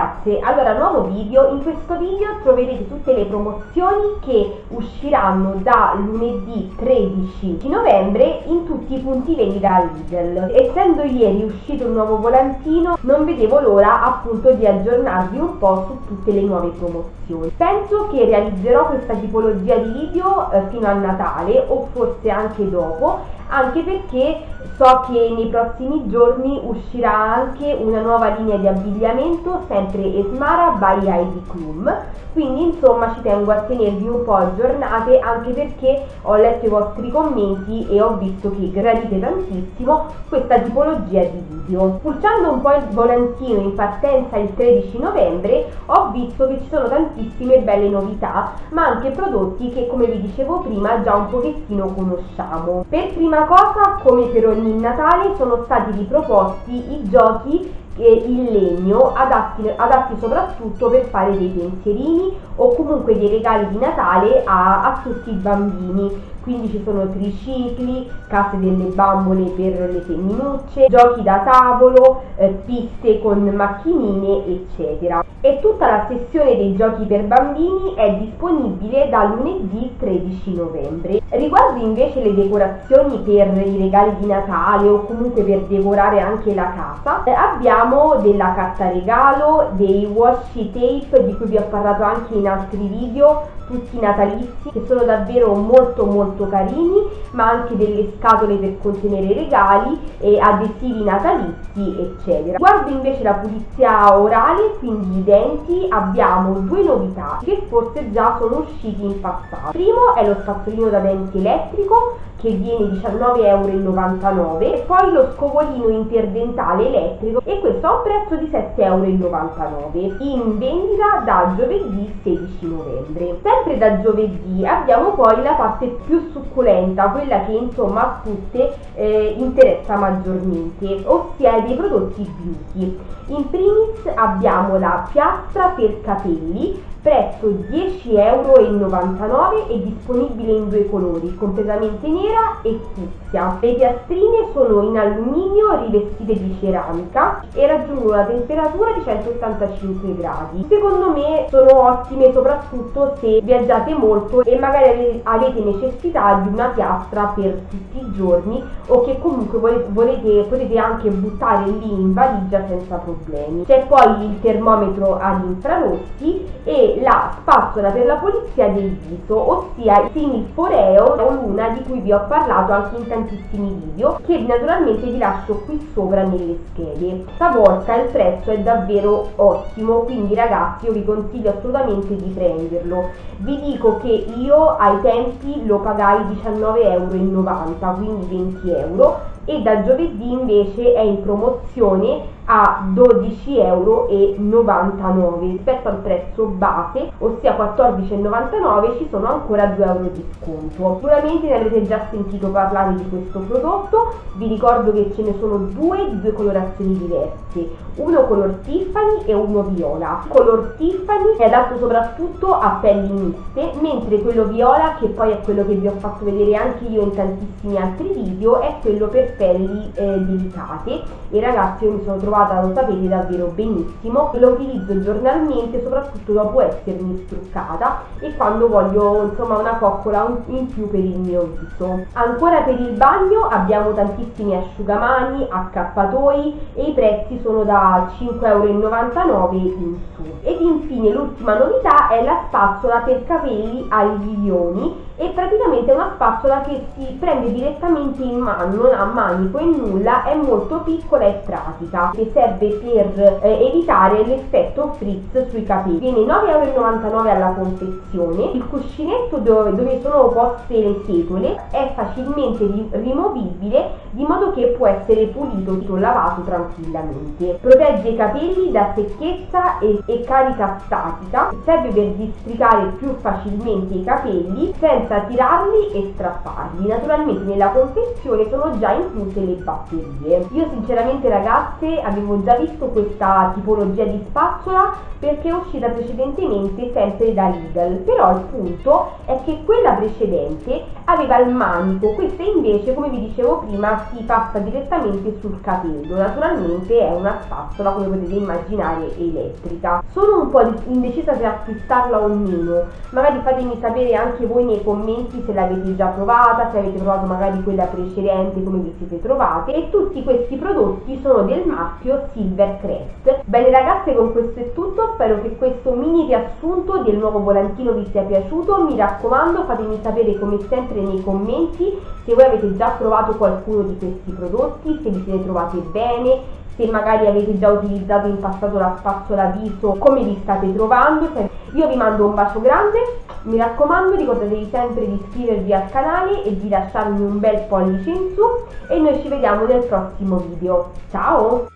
ragazze, allora nuovo video. In questo video troverete tutte le promozioni che usciranno da lunedì 13 novembre in tutti i punti vendita Lidl. Essendo ieri uscito un nuovo volantino, non vedevo l'ora appunto di aggiornarvi un po' su tutte le nuove promozioni. Penso che realizzerò questa tipologia di video fino a Natale o forse anche dopo, anche perché so che nei prossimi giorni uscirà anche una nuova linea di abbigliamento, sempre Esmara by Heidi Klum, quindi insomma ci tengo a tenervi un po' aggiornate, anche perché ho letto i vostri commenti e ho visto che gradite tantissimo questa tipologia di video. Spulciando un po' il volantino in partenza il 13 novembre ho visto che ci sono tantissime belle novità, ma anche prodotti che, come vi dicevo prima, già un pochettino conosciamo. Per prima cosa, come per ogni Natale, sono stati riproposti i giochi in legno adatti soprattutto per fare dei pensierini o comunque dei regali di Natale a tutti i bambini. Quindi ci sono tricicli, case delle bambole per le femminucce, giochi da tavolo, piste con macchinine, eccetera. E tutta la sessione dei giochi per bambini è disponibile da lunedì 13 novembre. Riguardo invece le decorazioni per i regali di Natale o comunque per decorare anche la casa, abbiamo della carta regalo, dei washi tape di cui vi ho parlato anche in altri video, tutti natalizi, che sono davvero molto carini, ma anche delle scatole per contenere i regali e adesivi natalizi, eccetera. Riguardo invece la pulizia orale, quindi i denti, abbiamo due novità che forse già sono usciti in passato. Primo è lo spazzolino da denti elettrico, che viene 19,99 € e poi lo scovolino interdentale elettrico, e questo ha un prezzo di 7,99 €, in vendita da giovedì 16 novembre. Sempre da giovedì abbiamo poi la parte più succulenta, quella che insomma a tutte interessa maggiormente, ossia dei prodotti beauty. In primis abbiamo la piastra per capelli, prezzo 10,99 € e disponibile in due colori, completamente nera e fucsia. Le piastrine sono in alluminio rivestite di ceramica e raggiungono la temperatura di 185 gradi. Secondo me sono ottime soprattutto se viaggiate molto e magari avete necessità di una piastra per tutti i giorni, o che comunque potete anche buttare lì in valigia senza problemi. C'è poi il termometro agli infrarossi e la spazzola per la pulizia del viso, ossia il Simil Foreo o Luna, di cui vi ho parlato anche in tantissimi video, che naturalmente vi lascio qui sopra nelle schede. Stavolta il prezzo è davvero ottimo, quindi ragazzi io vi consiglio assolutamente di prenderlo. Vi dico che io ai tempi lo pagai 19,90 €, quindi 20 €, e da giovedì invece è in promozione a 12,99 € rispetto al prezzo base, ossia 14,99 € ci sono ancora 2 € di sconto. Sicuramente ne avrete già sentito parlare di questo prodotto. Vi ricordo che ce ne sono due di due colorazioni diverse, uno color Tiffany e uno viola. Il color Tiffany è adatto soprattutto a pelli miste, mentre quello viola, che poi è quello che vi ho fatto vedere anche io in tantissimi altri video, è quello per pelli delicate. E ragazzi, io mi sono trovata, lo sapete, davvero benissimo. Lo utilizzo giornalmente, soprattutto dopo essermi struccata e quando voglio insomma una coccola in più per il mio viso. Ancora per il bagno abbiamo tantissimi asciugamani, accappatoi, e i prezzi sono da 5,99 € in su. Ed infine l'ultima novità è la spazzola per capelli ai ghilioni, e praticamente è una spazzola che si prende direttamente in mano, non ha manico e nulla, è molto piccola e pratica, che serve per evitare l'effetto frizz sui capelli. Viene 9,99 € alla confezione. Il cuscinetto dove sono poste le setole è facilmente rimovibile, di modo che può essere pulito o lavato tranquillamente. Protegge i capelli da secchezza e carica statica, serve per districare più facilmente i capelli senza senza tirarli e strapparli. Naturalmente nella confezione sono già incluse le batterie. Io sinceramente ragazze avevo già visto questa tipologia di spazzola perché è uscita precedentemente sempre da Lidl, però il punto è che quella precedente aveva il manico, questa invece, come vi dicevo prima, si passa direttamente sul capello. Naturalmente è una spazzola, come potete immaginare, elettrica. Sono un po' indecisa se acquistarla o meno, magari fatemi sapere anche voi nei commenti se l'avete già provata, se avete provato magari quella precedente, come vi siete trovate. E tutti questi prodotti sono del marchio Silvercrest. Bene ragazze, con questo è tutto, spero che questo mini riassunto del nuovo volantino vi sia piaciuto. Mi raccomando, fatemi sapere come sempre nei commenti se voi avete già provato qualcuno di questi prodotti, se vi siete trovate bene, se magari avete già utilizzato in passato la spazzola viso, come vi state trovando. Io vi mando un bacio grande, mi raccomando ricordatevi sempre di iscrivervi al canale e di lasciarmi un bel pollice in su e noi ci vediamo nel prossimo video. Ciao!